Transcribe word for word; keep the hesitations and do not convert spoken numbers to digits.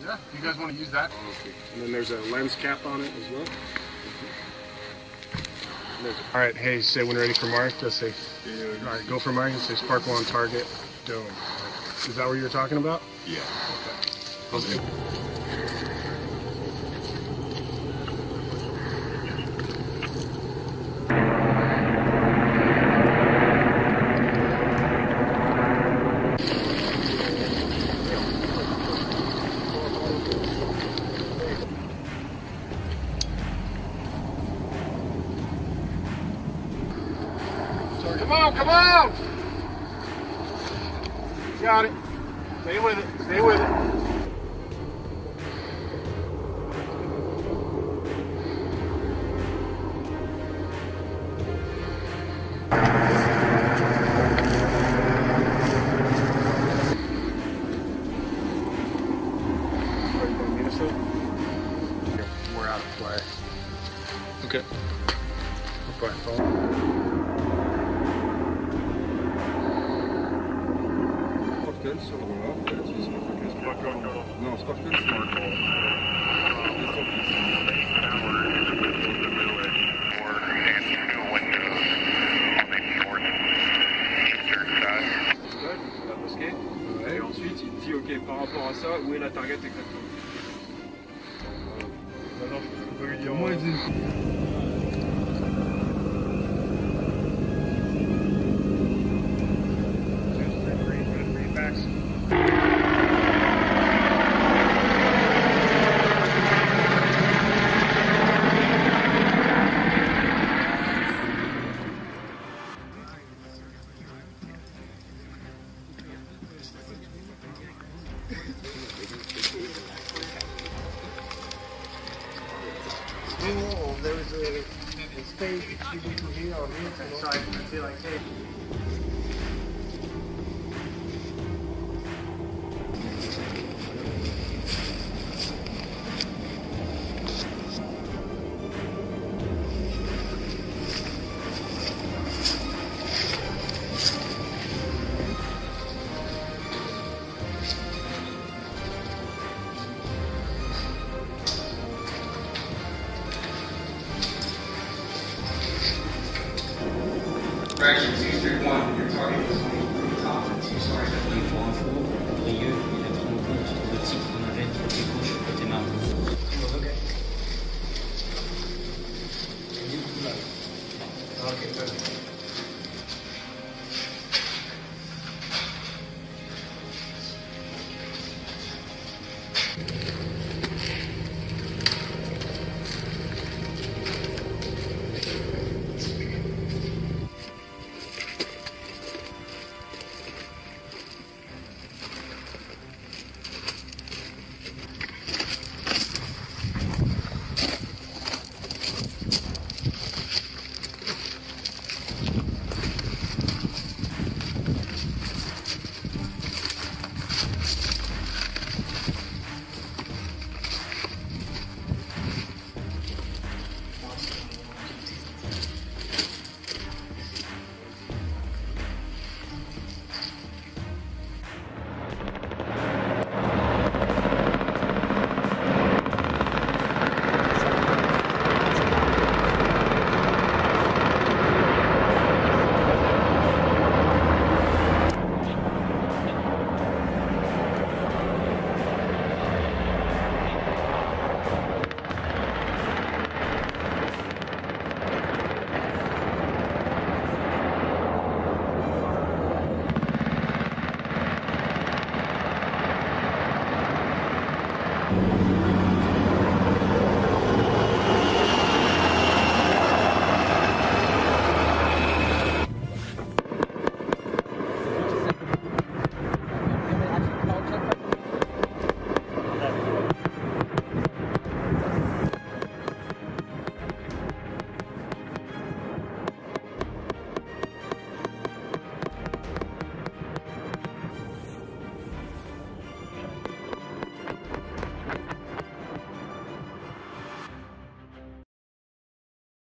Yeah, you guys want to use that? Okay. And then there's a lens cap on it as well. All right, hey, say when ready for mark, just say, all right, go for mark and say sparkle on target, go. Is that what you were talking about? Yeah. Okay. Okay. Come on, come on! Got it. Stay with it, stay with it. We're out of play. Okay. Play phone. Sparkle sur voilà, c'est sparkle. Non, sparkle c'est et ensuite il te dit ok par rapport à ça où est la target exactement. Maintenant je peux lui dire. Moi ils There was a, a stage that you could be on the inside and be like, hey.